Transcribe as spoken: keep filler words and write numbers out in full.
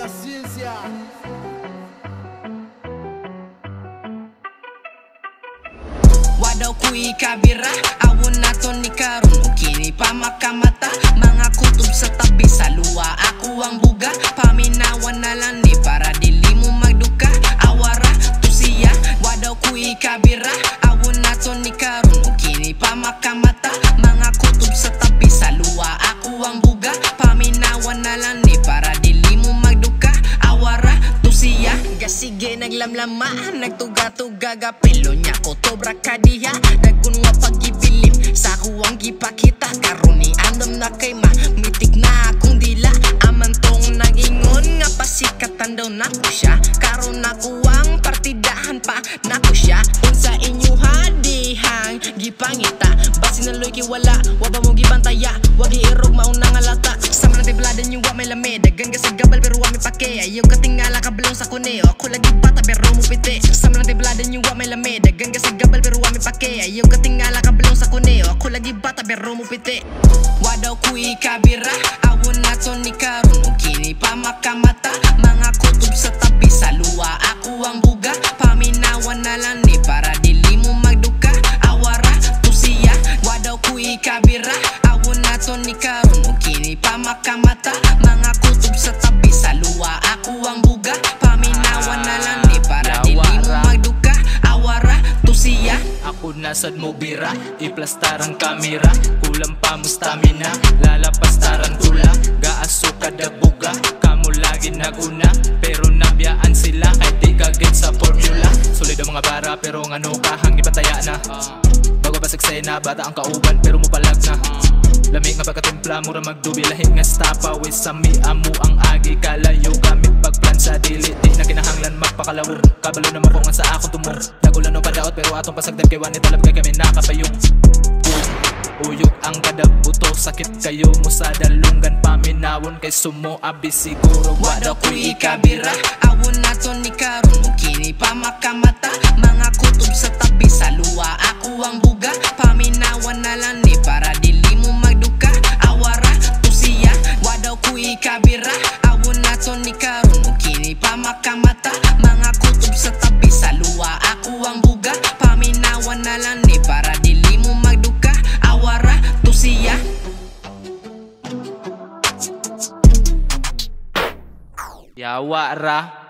la ciencia. Wadaw ku'y kabira, awon nato ni karon kini pa makamata, mga kutob sa tabi sa luwa, ako ang buga, paminawan na lang ni para dili mo magduka, awara to siya. Wadaw ku'y kabira, awon nato ni karon kini pa makamata, mga kutob sa tabi sa luwa, ako ang buga, paminawan na lang ni para dili mo magduka, awara to siya. Gasige naglamlama, nagtuga-tuga gapilo nya ko tobra kadiha, dagunwa pagibilim sa kuwang gipakita, karon ni andam na kay ma mitik na akong dila, aman tong nangingon nga pasikatan daw nako siya, karon nakuwang partidahan pa nako siya, unsa inyo hadihang gipangita, basi naloy ki wala waba mo gibantaya, wagi irog maong nangalata, sa mga tibladan yung wa may lame, dagan ka sa gabal pero wa may pake, ayaw ka tingala kabalong sa kuneo, ako lagi bata pero mo piti, sa mga tibladan yung wa may lame, dagan ka sa gabal pero wa may pake, ayaw ka tingala kabalong sa kuneo, ako lagi bata pero mo piti. Wadaw ku'y kabira, awon nato ni karon kini pa makamata, mga kutob sa tabi sa luwa, ako ang buga, paminawan na lang ni para dili mo magduka, awara to siya. Wadaw ku'y kabira, awon nato ni karon kini pa makamata, mga kutob sa tabi sa luwa, ako ang buga, paminawan na lang ni para dili mo magduka, awara to siya. Ako nasad mo bira, iplastar ang kamera, kulang pa mo stamina, lalapas tarantula, gaaso kada buga, kamo lagi naguna, pero nabiyaan sila kay di kagit sa formula, solid ang mga bara pero ngano kahang ipataya na, bago pa saksena, bata ang kauban pero mupalag na, lamig nga pagkatimpla, mura magdubi, lahit nga stapa, wis sa mi amu ang agi, kalayo gamit pagplan sa dili, di na kinahanglan magpakalawon, kabalo na mapungan sa akong tumong, nagulan no padaot pero atong pasagdan kay wani talab kay kami nakapayong, uyog ang kada buto, sakit kayo mo sa dalungan, paminawon kay sumo abi siguro. Wadaw ku'y kabira, awon nato ni karon kini pa makamata, mga kutob sa tabi sa luwa, ako ang buga, paminawan na lang ni para dili mo magduka, awara to siya. Wadaw ku'y kabira, awon nato ni karon kini pa makamata, mga kutob sa tabi sa luwa, ako ang buga, paminawan na lang ni para dili mo magduka, awara to siya. Yawa ra.